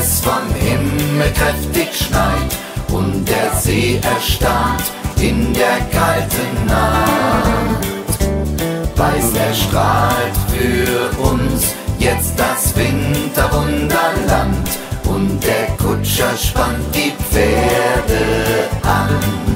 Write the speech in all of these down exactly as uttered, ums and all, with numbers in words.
es vom Himmel kräftig schneit und der See erstarrt in der kalten Nacht. Weiß er strahlt für uns jetzt das Winterwunderland und der Kutscher spannt die Pferde an.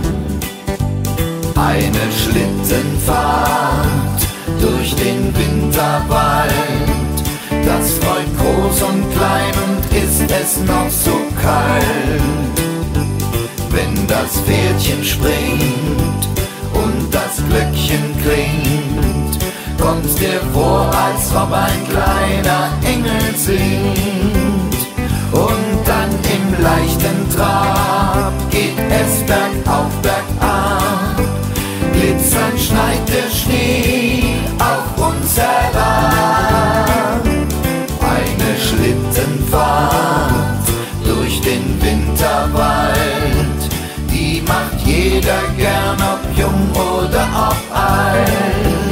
Eine Schlittenfahrt durch den Winterwald, das freut groß und klein und ist es noch so kalt. Wenn das Pferdchen springt und das Glöckchen klingt, kommt's dir vor, als ob ein kleiner Engel singt. Und dann im leichten Trab geht es bergauf, bergab, glitzernd schneit der Schnee auf uns herab. Eine Schlittenfahrt durch den Winterwald, die macht jeder gern, ob jung oder ob alt.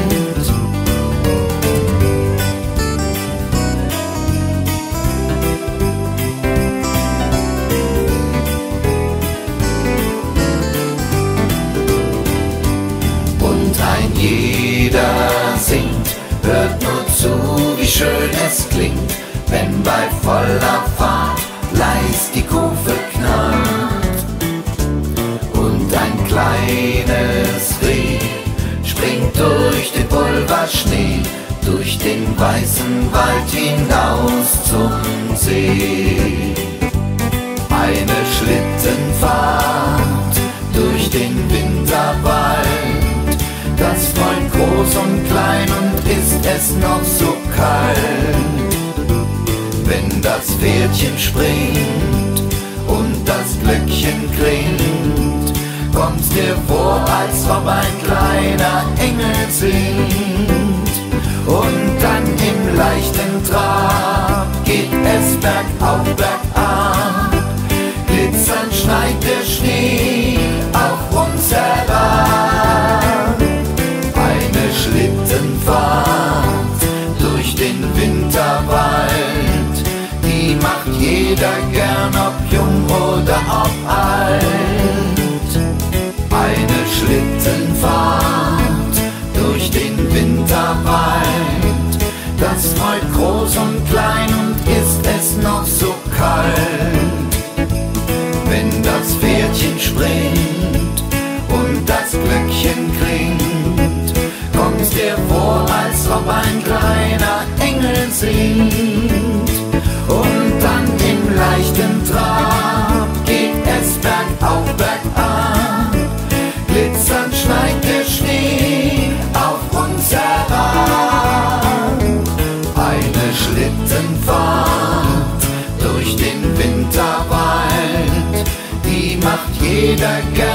Und ein jeder singt, hört nur zu, wie schön es klingt, wenn bei voller Fahrt leis die Kufe knarrt. Und ein kleines Reh springt durch den Pulverschnee, durch den weißen Wald hinaus zum See. Eine Schlittenfahrt durch den Winterwald, das freut groß und klein und ist es noch so kalt. Wenn das Pferdchen springt und das Glöckchen klingt, kommt's dir vor, als ob ein kleiner Engel singt. Und dann im leichten Trab geht es bergauf, bergab, glitzernd schneit der Schnee auf uns herab. Eine Schlittenfahrt durch den Winterwald, die macht jeder gern, ob jung oder ob alt. Eine Schlittenfahrt durch den Winterwald, das freut groß und klein und ist es noch so kalt. Wenn das Pferdchen springt und das Glöckchen klingt, kommt's dir vor, als ob ein kleiner Engel singt. Und dann im leichten Trab geht es bergauf, bergab, glitzernd schneit der Schnee auf uns herab. Eine Schlittenfahrt durch den Winterwald, die macht jeder gern.